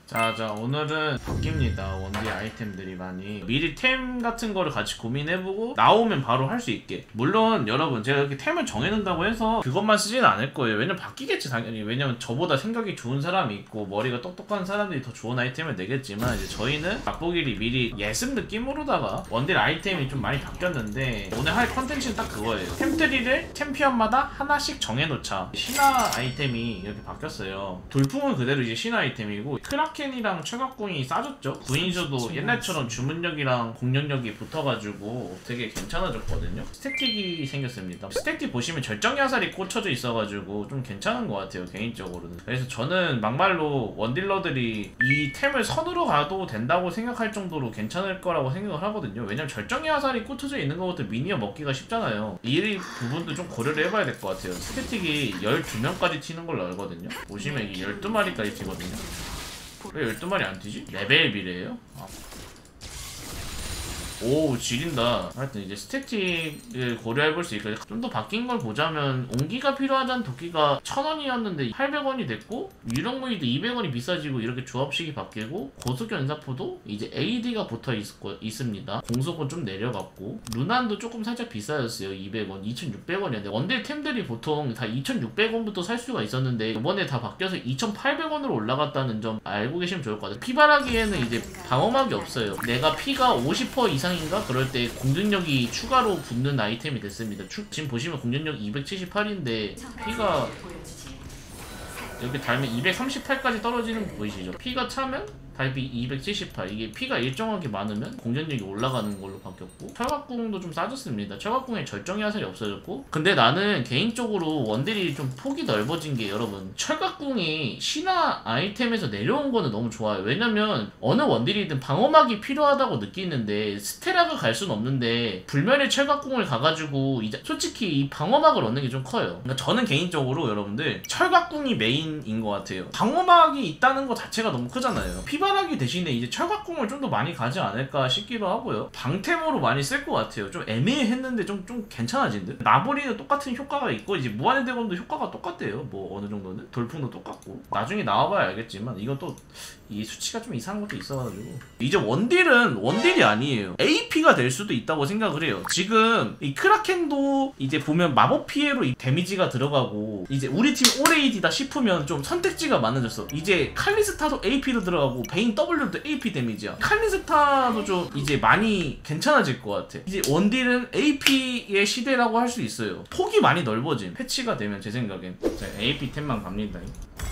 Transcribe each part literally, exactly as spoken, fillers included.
자, 자 오늘은 바뀝니다. 원딜 아이템들이 많이 미리 템 같은 거를 같이 고민해보고 나오면 바로 할 수 있게. 물론 여러분 제가 이렇게 템을 정해놓는다고 해서 그것만 쓰지는 않을 거예요. 왜냐면 바뀌겠지 당연히. 왜냐면 저보다 생각이 좋은 사람이 있고 머리가 똑똑한 사람들이 더 좋은 아이템을 내겠지만, 이제 저희는 맛보기를 미리 예습 느낌으로다가 원딜 아이템이 좀 많이 바뀌었는데, 오늘 할 컨텐츠는 딱 그거예요. 템트리를 챔피언마다 하나씩 정해놓자. 신화 아이템이 이렇게 바뀌었어요. 돌풍은 그대로 이제 신화 아이템이고, 크라켄이랑 철갑궁이 싸졌죠. 구인수도 옛날처럼 주문력이랑 공격력이 붙어가지고 되게 괜찮아졌거든요. 스태틱이 생겼습니다. 스태틱 보시면 절정의 화살이 꽂혀져 있어가지고 좀 괜찮은 것 같아요, 개인적으로는. 그래서 저는 막말로 원딜러들이 이 템을 선으로 가도 된다고 생각할 정도로 괜찮을 거라고 생각을 하거든요. 왜냐면 절정의 화살이 꽂혀져 있는 것부터 미니언 먹기가 쉽잖아요. 이 부분도 좀 고려를 해봐야 될 것 같아요. 스태틱이 열두 명까지 튀는 걸로 알거든요. 보시면 이게 열두 마리까지 튀거든요. 왜 열두 마리 안 튀지? 레벨 비례예요? 아. 오, 지린다. 하여튼 이제 스태틱을 고려해볼 수 있고, 좀 더 바뀐 걸 보자면 온기가 필요하다는 도끼가 천 원이었는데 팔백 원이 됐고, 유령무기도 이백 원이 비싸지고, 이렇게 조합식이 바뀌고, 고속 연사포도 이제 에이디가 붙어 있고, 있습니다. 공속은 좀 내려갔고, 루난도 조금 살짝 비싸졌어요. 이백 원, 이천육백 원이었는데 원딜 템들이 보통 다 이천육백 원부터 살 수가 있었는데 이번에 다 바뀌어서 이천팔백 원으로 올라갔다는 점 알고 계시면 좋을 것 같아요. 피바라기에는 이제 방어막이 없어요. 내가 피가 오십 퍼센트 이상인가? 그럴 때 공격력이 추가로 붙는 아이템이 됐습니다. 추, 지금 보시면 공격력 이백칠십팔인데 피가 이렇게 달면 이백삼십팔까지 떨어지는 거 보이시죠? 피가 차면 달비 이백칠십팔. 이게 피가 일정하게 많으면 공격력이 올라가는 걸로 바뀌었고, 철갑궁도 좀 싸졌습니다. 철갑궁에 절정의 화살이 없어졌고. 근데 나는 개인적으로 원딜이 좀 폭이 넓어진 게, 여러분 철갑궁이 신화 아이템에서 내려온 거는 너무 좋아요. 왜냐면 어느 원딜이든 방어막이 필요하다고 느끼는데 스테라가 갈 수는 없는데, 불멸의 철갑궁을 가가지고 이제 솔직히 이 방어막을 얻는 게 좀 커요. 그러니까 저는 개인적으로 여러분들 철갑궁이 메인인 것 같아요. 방어막이 있다는 거 자체가 너무 크잖아요. 피바 하기 대신에 이제 철갑궁을 좀 더 많이 가지 않을까 싶기도 하고요. 방템으로 많이 쓸 것 같아요. 좀 애매했는데 좀, 좀 괜찮아진 듯. 나보리는 똑같은 효과가 있고, 이제 무한의 대검도 효과가 똑같대요. 뭐 어느 정도는. 돌풍도 똑같고. 나중에 나와봐야 알겠지만 이건 또 이 수치가 좀 이상한 것도 있어가지고. 이제 원딜은 원딜이 아니에요. 에이피가 될 수도 있다고 생각을 해요. 지금 이 크라켄도 이제 보면 마법 피해로 이 데미지가 들어가고, 이제 우리 팀 올 에이디다 싶으면 좀 선택지가 많아졌어. 이제 칼리스타도 에이피로 들어가고 베인 W도 에이피 데미지야. 칼리스타도 좀 이제 많이 괜찮아질 것 같아. 이제 원딜은 에이피의 시대라고 할 수 있어요. 폭이 많이 넓어진 패치가 되면 제 생각엔. 자, 에이피 템만 갑니다.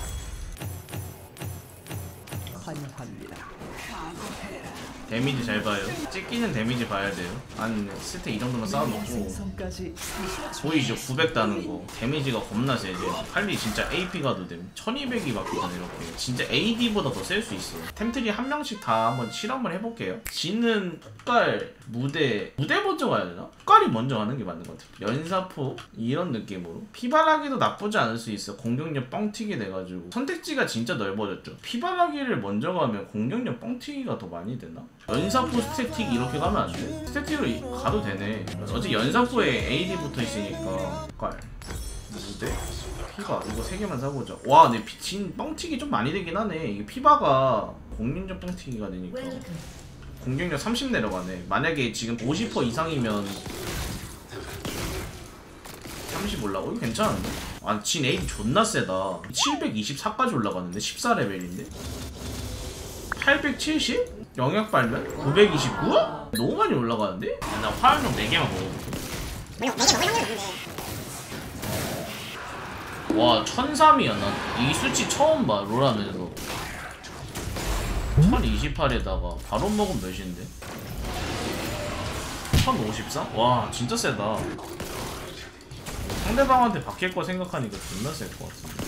환영합니다. 데미지 잘 봐요. 찍기는 데미지 봐야 돼요. 한 스택 이 정도만 쌓아놓고. 보이죠? 구백 다는 거. 데미지가 겁나 세지. 칼리 진짜 에이피 가도 됨. 천이백이 바뀌잖아 이렇게. 진짜 에이디보다 더 셀 수 있어. 템트리 한 명씩 다 한번 실험을 해볼게요. 지는 폭갈, 무대. 무대 먼저 가야 되나? 폭갈이 먼저 가는 게 맞는 것 같아. 연사포 이런 느낌으로. 피바라기도 나쁘지 않을 수 있어. 공격력 뻥튀기 돼가지고. 선택지가 진짜 넓어졌죠. 피바라기를 먼저 가면 공격력 뻥튀기가 더 많이 되나? 연사포 스태틱 이렇게 가면 안 돼? 스태틱으로 가도 되네. 어차피 연사포에 에이디 붙어 있으니까. 폭갈, 무대, 피바 이거 세 개만 사보자. 와, 내 진 뻥튀기 좀 많이 되긴 하네. 이게 피바가 공격력 뻥튀기가 되니까 공격력 삼십 내려가네. 만약에 지금 오십 퍼센트 이상이면 삼십 올라가. 이거 괜찮은데? 아, 진 에이디 존나 세다. 칠백이십사까지 올라가는데 십사 레벨인데? 팔백칠십? 영역 발면? 구백이십구? 너무 많이 올라가는데? 야, 나 화염용 네 개만 먹어볼게. 와, 천삼이야. 나 이 수치 처음 봐, 롤하면서. 천이십팔에다가 바로 먹으면 몇인데? 천오십사? 와, 진짜 세다. 상대방한테 바뀔 거 생각하니까 존나 셀 것 같은데.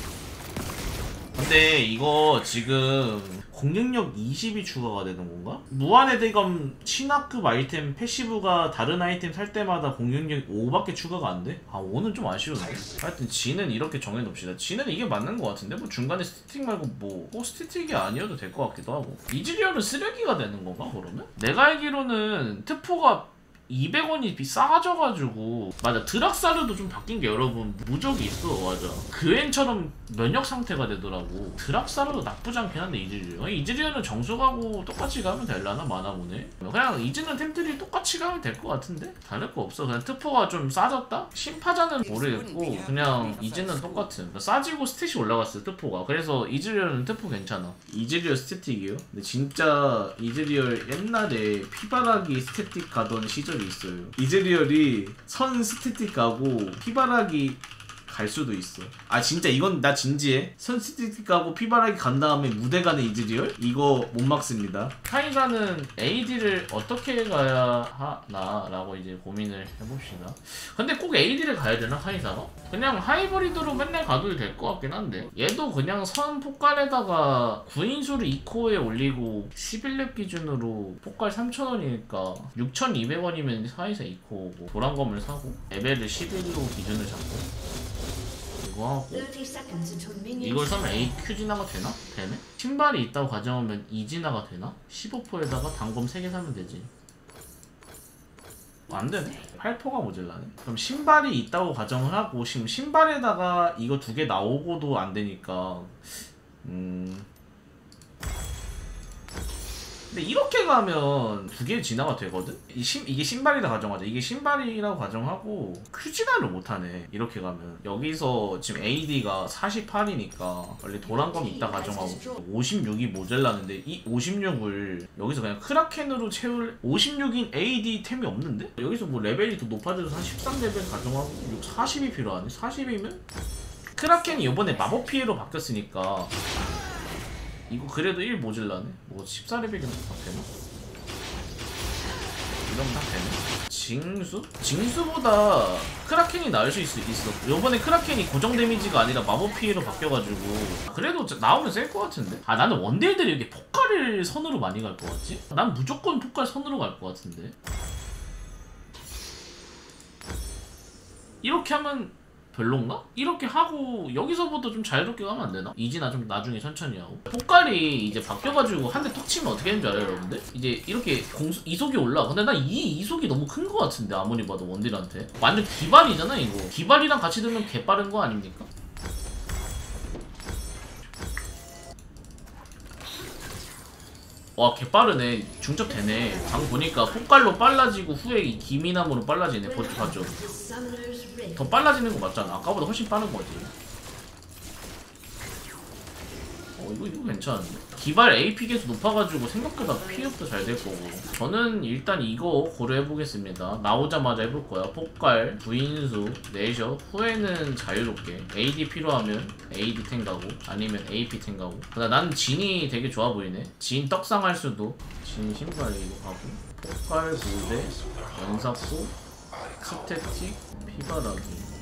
근데 이거 지금 공격력 이십이 추가가 되는 건가? 무한의 대검 신화급 아이템 패시브가 다른 아이템 살 때마다 공격력 오밖에 추가가 안 돼? 아, 오는 좀 아쉬운데. 하여튼 지는 이렇게 정해놓읍시다. 지는 이게 맞는 것 같은데? 뭐 중간에 스태틱 말고 뭐 꼭 스태틱이 아니어도 될 것 같기도 하고. 이즈리얼은 쓰레기가 되는 건가 그러면? 내가 알기로는 트포가 이백 원이 싸져가지고. 맞아, 드락사르도 좀 바뀐 게 여러분 무적이 있어. 맞아, 그웬처럼 면역 상태가 되더라고. 드락사르도 나쁘지 않긴 한데 이즈리얼 이즈리얼은 정수가고 똑같이 가면 되려나? 마나보네. 그냥 이즈는 템들이 똑같이 가면 될 것 같은데? 다를 거 없어. 그냥 트포가 좀 싸졌다? 심파자는 모르겠고 그냥 이즈는 똑같은, 그러니까 싸지고 스탯이 올라갔어요 트포가. 그래서 이즈리얼은 트포 괜찮아. 이즈리얼 스태틱이요? 근데 진짜 이즈리얼 옛날에 피바라기 스태틱 가던 시절이 있어요. 이즈리얼이 선 스태틱 가고 피바라기 갈 수도 있어. 아 진짜 이건 나 진지해. 선 스태틱 가고 피바라기 간 다음에 무대 가는 이즈리얼? 이거 못 막습니다. 카이사는 에이디를 어떻게 가야 하나 라고 이제 고민을 해봅시다. 근데 꼭 에이디를 가야 되나 카이사가? 그냥 하이브리드로 맨날 가도 될 것 같긴 한데, 얘도 그냥 선 폭갈에다가 구인수를 이 코어에 올리고 십일 렙 기준으로 폭갈 삼천 원이니까 육천이백 원이면 카이사 이 코어고, 도란검을 사고 레벨을 십일로 기준을 잡고 이거 하고, 이걸 사면 에이큐 진화가 되나? 되네? 신발이 있다고 가정하면 이 진화가 되나? 십오 퍼센트에다가 단검 세 개 사면 되지. 안되네? 팔 퍼센트가 모자라네? 그럼 신발이 있다고 가정을 하고 지금 신발에다가 이거 두 개 나오고도 안되니까 음... 근데 이렇게 가면 두 개 진화가 되거든? 이 신, 이게 신발이라 가정하자. 이게 신발이라고 가정하고 큐 진화를 못하네 이렇게 가면. 여기서 지금 에이디가 사십팔이니까 원래 도란검이 있다 가정하고 오십육이 모자라는데, 이 오십육을 여기서 그냥 크라켄으로 채울 오십육인 에이디 템이 없는데? 여기서 뭐 레벨이 더 높아져서 한 십삼 레벨 가정하고 사십이 필요하네? 사십이면? 크라켄이 이번에 마법 피해로 바뀌었으니까 이거 그래도 일 모질라네? 뭐 십사 레벨이면 다 되나? 이러면 다 되네? 징수? 징수보다 크라켄이 나을 수 있, 있어. 요번에 크라켄이 고정 데미지가 아니라 마법 피해로 바뀌어가지고 그래도 나오면 셀 것 같은데? 아 나는 원딜들이 이렇게 폭발을 선으로 많이 갈 것 같지? 난 무조건 폭발 선으로 갈 것 같은데? 이렇게 하면 별론가? 이렇게 하고 여기서부터 좀 자유롭게 가면 안 되나? 이지나 좀 나중에 천천히 하고. 폭갈이 이제 바뀌어가지고 한 대 톡 치면 어떻게 되는 줄 알아요 여러분들? 이제 이렇게 공수, 이속이 올라. 근데 난 이 이속이 너무 큰 거 같은데 아무리 봐도 원딜한테. 완전 기발이잖아 이거. 기발이랑 같이 들면 개빠른 거 아닙니까? 와 개빠르네. 중첩 되네. 방 보니까 폭갈로 빨라지고 후에 이 기미남으로 빨라지네. 버티 봤죠? 더 빨라지는 거 맞잖아. 아까보다 훨씬 빠른 거지. 어 이거 이거 괜찮은데? 기발 에이피 계수 높아가지고 생각보다 피업도 잘 될 거고. 저는 일단 이거 고려해보겠습니다. 나오자마자 해볼 거야. 폭갈, 부인수, 내셔. 후에는 자유롭게 에이디 필요하면 에이디 탱 가고 아니면 에이피 탱 가고. 그다음 난 진이 되게 좋아 보이네. 진 떡상 할 수도. 진 신발 이거 가고. 폭갈, 부대, 연사포, 스태틱, 피바라기.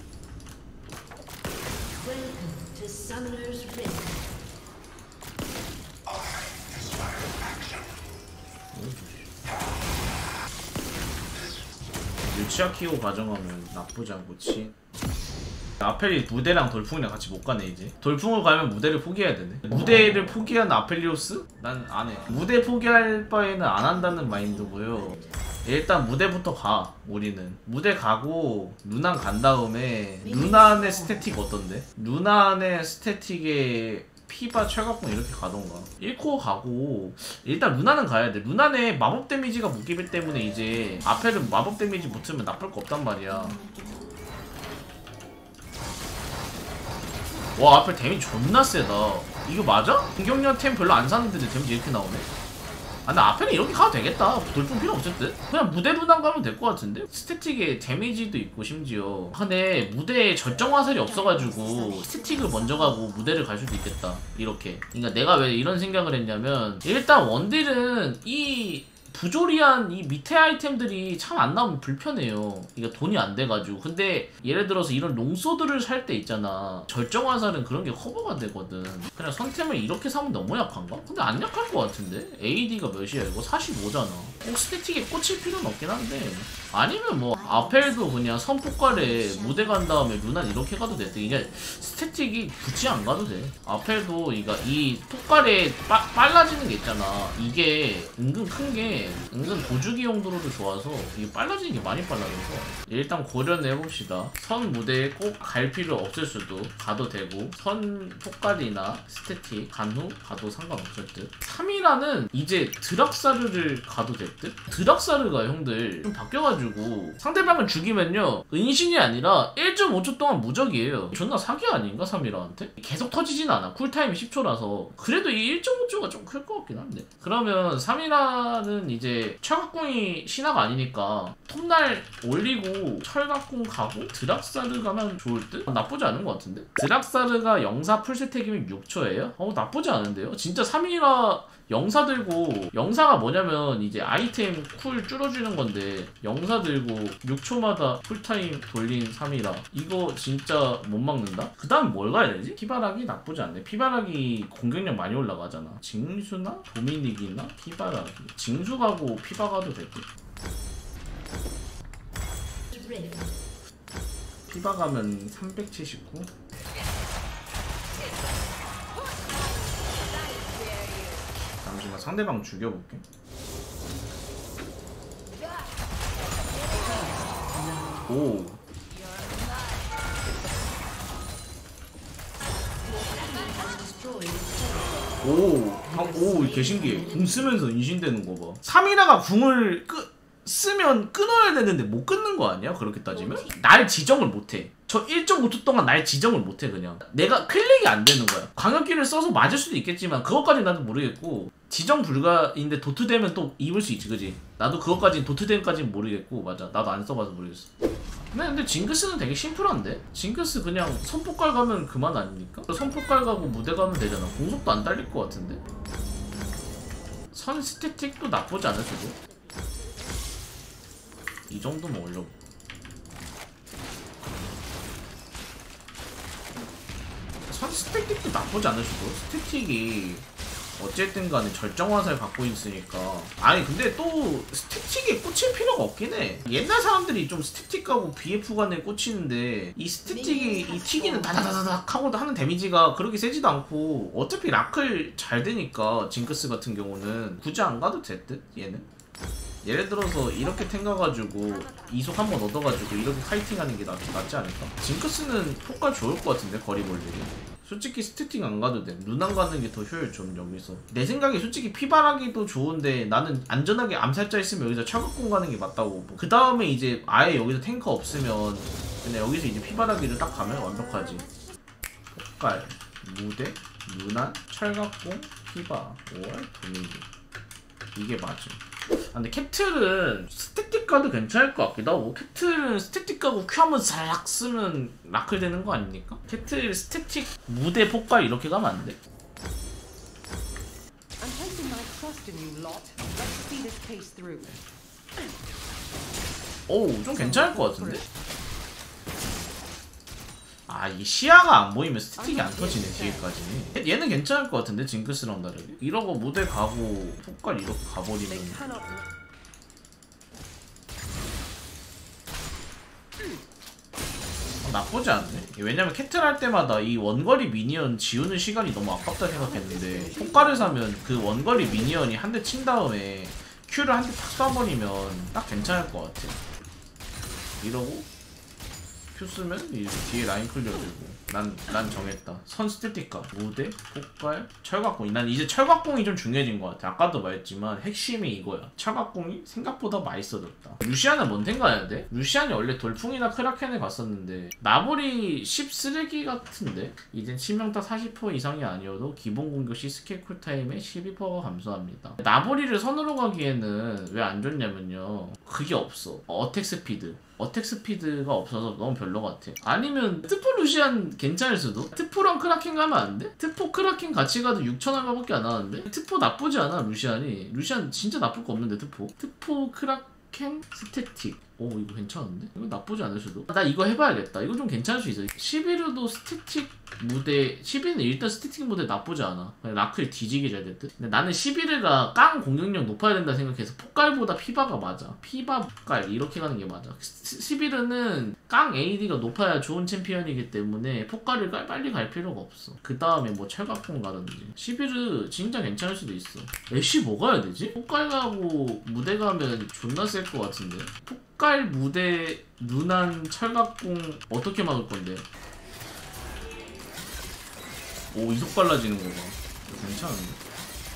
유치아 키고 가정하면 나쁘지 않고 치. 아펠리 무대랑 돌풍이랑 같이 못 가네 이제. 돌풍을 가면 무대를 포기해야 되네. 무대를 포기한 아펠리오스? 난 안 해. 무대 포기할 바에는 안 한다는 마인드고요. 일단 무대부터 가. 우리는 무대 가고 루난 간 다음에 루난의 스태틱 어떤데? 루난의 스태틱에 피바 철갑공 이렇게 가던가. 일 코어 가고 일단 루나는 가야 돼. 루나의 마법 데미지가 무기비 때문에 이제 아펠은 마법 데미지 붙으면 나쁠 거 없단 말이야. 와 아펠 데미지 존나 세다. 이거 맞아? 공격력 템 별로 안 사는데 데미지 이렇게 나오네? 아 나 아펠은 이렇게 가도 되겠다. 돌풍 필요 없을 듯? 그냥 무대 루난 가면 될 것 같은데? 스태틱에 데미지도 있고 심지어. 근데 무대에 절정 화살이 없어가지고 스태틱을 먼저 가고 무대를 갈 수도 있겠다 이렇게. 그러니까 내가 왜 이런 생각을 했냐면 일단 원딜은 이 부조리한 이 밑에 아이템들이 참 안 나오면 불편해요. 그러니까 돈이 안 돼가지고. 근데 예를 들어서 이런 롱소드를 살 때 있잖아. 절정 화살은 그런 게 커버가 되거든. 그냥 선템을 이렇게 사면 너무 약한가? 근데 안 약할 것 같은데? 에이디가 몇이야 이거? 사십오잖아 꼭 스태틱에 꽂힐 필요는 없긴 한데 아니면 뭐 아펠도 그냥 선폭발에 무대 간 다음에 루난 이렇게 가도 돼. 이게 스태틱이 굳이 안 가도 돼. 아펠도 그러니까 이 폭발에 빠, 빨라지는 게 있잖아. 이게 은근 큰 게 은근 도주기 용도로도 좋아서 이게 빨라지는 게 많이 빨라져서 일단 고려는 해봅시다. 선 무대에 꼭 갈 필요 없을 수도 가도 되고 선 폭발이나 스태틱 간 후 가도 상관없을 듯. 삼 이라는 이제 드락사르를 가도 될 듯? 드락사르가 형들 좀 바뀌어가지고 상대방을 죽이면요 은신이 아니라 일 점 오 초 동안 무적이에요. 존나 사기 아닌가 삼 이라한테? 계속 터지진 않아. 쿨타임이 십 초라서 그래도 이 일 점 오 초가 좀 클 것 같긴 한데. 그러면 삼 이라는 이제 철갑궁이 신화가 아니니까 톱날 올리고 철갑궁 가고 드락사르 가면 좋을 듯? 나쁘지 않은 것 같은데? 드락사르가 영사 풀스택이면 육 초예요? 어 나쁘지 않은데요? 진짜 삼 이라 영사 들고 영사가 뭐냐면 이제 아이템 쿨 줄여주는 건데 영사 들고 육 초마다 쿨타임 돌린 삼 이라 이거 진짜 못 막는다? 그 다음 뭘 가야 되지? 피바라기 나쁘지 않네. 피바라기 공격력 많이 올라가잖아. 징수나 도미닉이나 피바라기 징수 가고 피바 가도 되고 피바 가면 삼백칠십구 잠시만 상대방 죽여볼게. 오. 오. 아, 오, 개신기해. 궁 쓰면서 인신되는 거 봐. 삼 이라가 궁을 끄, 쓰면 끊어야 되는데 못 끊는 거 아니야? 그렇게 따지면? 날 지정을 못해. 저 일 점 오 초 동안 날 지정을 못해. 그냥 내가 클릭이 안 되는 거야. 광역기를 써서 맞을 수도 있겠지만 그것까지 나도 모르겠고 지정 불가인데 도트되면 또 입을 수 있지, 그지? 나도 그것까지 도트됨까지는 모르겠고. 맞아, 나도 안 써봐서 모르겠어. 근데, 근데 징크스는 되게 심플한데? 징크스 그냥 선폭갈 가면 그만 아닙니까? 선폭갈 가고 무대 가면 되잖아. 공속도 안 달릴 것 같은데? 선 스태틱도 나쁘지 않을 수도. 이 정도면 올려보. 선 스태틱도 나쁘지 않을 수도. 스태틱이 어쨌든 간에 절정 화살 갖고 있으니까. 아니 근데 또 스태틱에 꽂힐 필요가 없긴 해. 옛날 사람들이 좀 스태틱하고 비에프 간에 꽂히는데 이 스태틱이 이 튀기는 다다다닥 하고 하는 데미지가 그렇게 세지도 않고 어차피 라클 잘 되니까 징크스 같은 경우는 굳이 안 가도 될 듯 얘는. 예를 들어서 이렇게 탱가가지고 이속 한번 얻어가지고 이렇게 카이팅하는 게 낫, 낫지 않을까? 징크스는 폭발 좋을 것 같은데 거리 벌리기. 솔직히 스태틱 안 가도 돼. 루난 가는 게 더 효율 좀 여기서. 내 생각에 솔직히 피바라기도 좋은데 나는 안전하게 암살자 있으면 여기서 철갑공 가는 게 맞다고 보고. 그 다음에 이제 아예 여기서 탱커 없으면 그냥 여기서 이제 피바라기를 딱 가면 완벽하지. 폭발, 무대, 루난, 철갑공, 피바, 오알, 도미기. 이게 맞아. 아, 근데 캡틀은 스태틱 가도 괜찮을 것 같기도 하고. 캡틀은 스태틱 가고 큐 한번 싹 쓰면 라클 되는 거 아닙니까? 캡틀 스태틱 무대 폭발 이렇게 가면 안 돼? 오우 좀 괜찮을 것 같은데? 아, 이 시야가 안 보이면 스태틱이 안 터지네, 뒤에까지. 얘는 괜찮을 것 같은데, 징크스랑 다르게. 이러고 무대 가고, 폭발 이렇게 가버리면. 어, 나쁘지 않네. 왜냐면 캐틀 할 때마다 이 원거리 미니언 지우는 시간이 너무 아깝다 생각했는데, 폭발을 사면 그 원거리 미니언이 한 대 친 다음에 Q를 한 대 탁 쏴버리면 딱 괜찮을 것 같아. 이러고, Q 쓰면 이제 뒤에 라인 클리어 되고. 난, 난 정했다. 선 스태틱가, 무대, 폭발, 철갑공. 난 이제 철갑공이 좀 중요해진 것 같아. 아까도 말했지만 핵심이 이거야. 철갑공이 생각보다 맛있어졌다. 루시안은 뭔텐 가야 돼? 루시안이 원래 돌풍이나 크라켄에 갔었는데 나보리 십 쓰레기 같은데? 이젠 치명타 사십 퍼센트 이상이 아니어도 기본 공격 시 스킬 쿨타임에 십이 퍼센트가 감소합니다. 나보리를 선으로 가기에는 왜 안 좋냐면요, 그게 없어. 어택 스피드. 어택 스피드가 없어서 너무 별로 같아. 아니면 트포 루시안 괜찮을 수도? 트포랑 크라켄 가면 안 돼? 트포 크라켄 같이 가도 육천 얼마밖에 안 하는데? 트포 나쁘지 않아 루시안이. 루시안 진짜 나쁠 거 없는데 트포. 트포 크라켄 스태틱 오 이거 괜찮은데? 이거 나쁘지 않을 수도. 나 이거 해봐야겠다. 이거 좀 괜찮을 수 있어. 시비르도 스태틱 무대, 시비르는 일단 스태틱 무대 나쁘지 않아. 라클 뒤지게 잘 됐듯. 근데 나는 시비르가 깡 공격력 높아야 된다 생각해서 폭갈보다 피바가 맞아. 피바 폭갈 이렇게 가는 게 맞아. 시, 시비르는 깡 에이디가 높아야 좋은 챔피언이기 때문에 폭갈을 빨리 갈 필요가 없어. 그 다음에 뭐 철갑공 가든지. 시비르 진짜 괜찮을 수도 있어. 애쉬 뭐 가야 되지? 폭갈 가고 무대 가면 존나 셀 것 같은데. 폭갈 무대 누난 철갑공 어떻게 막을 건데? 오 이속 빨라지는 거 봐. 이거 괜찮은데?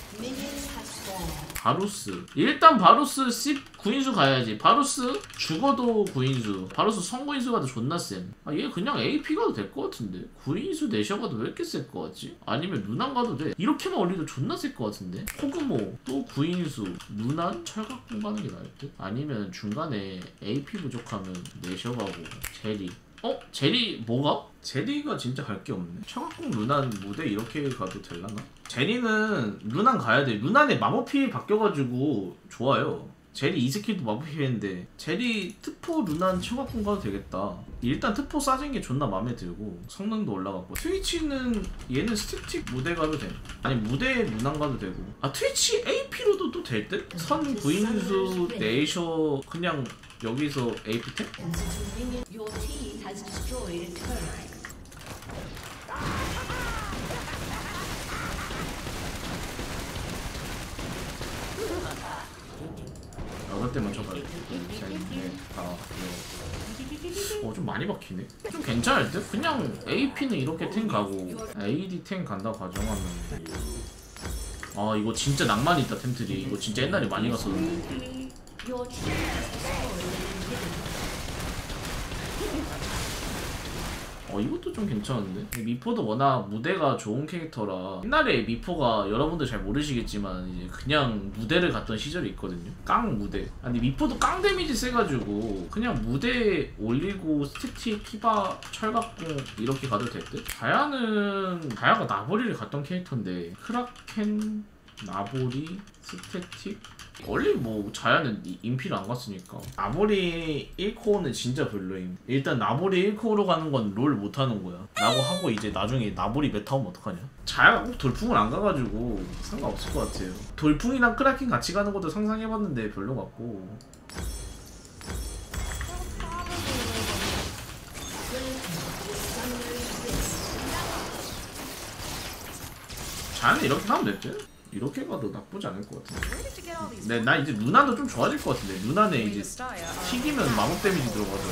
바루스 일단 바루스 십 구인수 가야지. 바루스 죽어도 구인수. 바루스 성구인수 가도 존나 쌤. 아 얘 그냥 에이피 가도 될 것 같은데. 구인수 내셔 가도 왜 이렇게 셀 것 같지? 아니면 누난 가도 돼. 이렇게만 올리도 존나 셀 것 같은데. 포그모 또 구인수 누난 철갑공 가는 게 나을 듯? 아니면 중간에 에이피 부족하면 내셔 가고 제리. 어? 제리 뭐가? 제리가 진짜 갈 게 없네. 청학공 루난 무대 이렇게 가도 될라나? 제리는 루난 가야 돼. 루난에 마법피 바뀌어가지고 좋아요. 제리 이 스킬도 마법피인데 제리 트포 루난 청학공 가도 되겠다. 일단 트포 싸진 게 존나 마음에 들고 성능도 올라갔고. 트위치는 얘는 스태틱 무대 가도 돼. 아니 무대에 루난 가도 되고. 아 트위치 에이피로도 또 될 듯? 선 구인수 네이셔 그냥 여기서 에이피 템? 여덟 대 먼저 가요. 어, 좀 많이 박히네. 좀 괜찮을 듯? 그냥 에이피는 이렇게 탱 가고 에이디 탱 간다 가정하면 아 이거 진짜 낭만 있다 템트리. 이거 진짜 옛날에 많이 갔었는데. 어 이것도 좀 괜찮은데? 미포도 워낙 무대가 좋은 캐릭터라 옛날에 미포가 여러분들 잘 모르시겠지만 이제 그냥 무대를 갔던 시절이 있거든요. 깡 무대. 아니 미포도 깡 데미지 세가지고 그냥 무대 올리고 스태틱, 피바, 철갑공 이렇게 가도 될 듯? 다야는 다야가 나보리를 갔던 캐릭터인데 크라켄, 나보리, 스태틱 원래 뭐 자야는 인피를 안 갔으니까. 나보리 일 코어는 진짜 별로임. 일단 나보리 일 코어로 가는 건 롤 못하는 거야 라고 하고 이제 나중에 나보리 메타 오면 어떡하냐. 자야가 꼭 돌풍을 안 가가지고 상관없을 것 같아요. 돌풍이랑 크라켄 같이 가는 것도 상상해봤는데 별로 같고. 자야는 이렇게 하면 됐지? 이렇게 가도 나쁘지 않을 것 같은데. 네, 나 이제 누나도 좀 좋아질 것 같은데. 누나네 이제 튀기면 마법 데미지 들어가서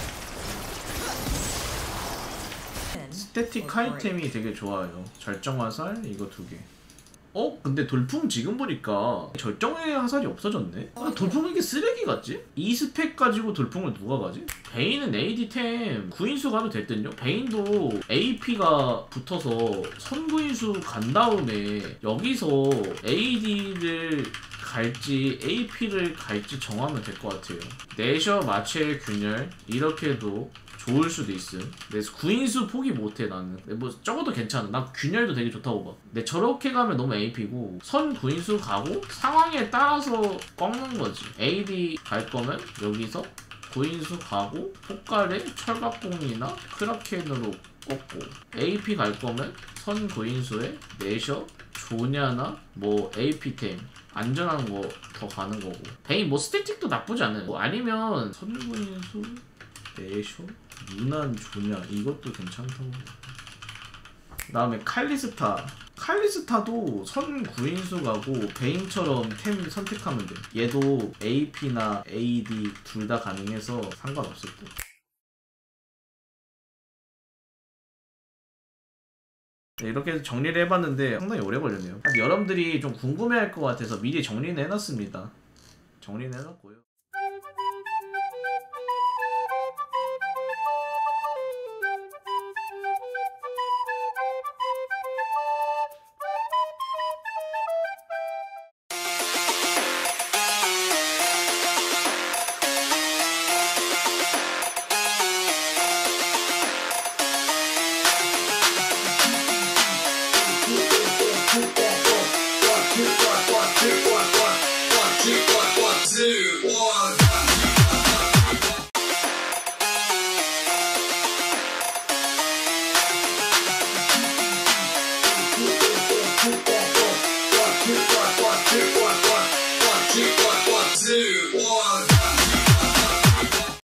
스태틱 아이템이 되게 좋아요. 절정화살 이거 두 개. 어? 근데 돌풍 지금 보니까 절정의 화살이 없어졌네? 아, 돌풍 이게 쓰레기 같지? 이 스펙 가지고 돌풍을 누가 가지? 베인은 에이디템 구인수 가도 됐든요? 베인도 에이피가 붙어서 선구인수 간 다음에 여기서 에이디를 갈지 에이피를 갈지 정하면 될 것 같아요. 내셔, 마첼, 균열 이렇게 해도 좋을 수도 있음. 근데 구인수 포기 못해 나는. 뭐 적어도 괜찮아. 나 균열도 되게 좋다고 봐. 근데 저렇게 가면 너무 에이피고 선 구인수 가고 상황에 따라서 꺾는 거지. 에이디 갈 거면 여기서 구인수 가고 폭갈에 철갑공이나 크라켄으로 꺾고 에이피 갈 거면 선 구인수에 내셔, 조냐나 뭐 에이피템 안전한 거 더 가는 거고. 베인 뭐 스태틱도 나쁘지 않은 뭐 아니면 선 구인수 내셔? 누난 조냐 이것도 괜찮다고. 그 다음에 칼리스타. 칼리스타도 선 구인수 가고 베인처럼 템 선택하면 돼. 얘도 에이피나 에이디 둘 다 가능해서 상관없을 듯. 네, 이렇게 해서 정리를 해봤는데 상당히 오래 걸렸네요. 여러분들이 좀 궁금해할 것 같아서 미리 정리는 해놨습니다. 정리는 해놨고요. Two, four, two, four, four, two, four, four, two.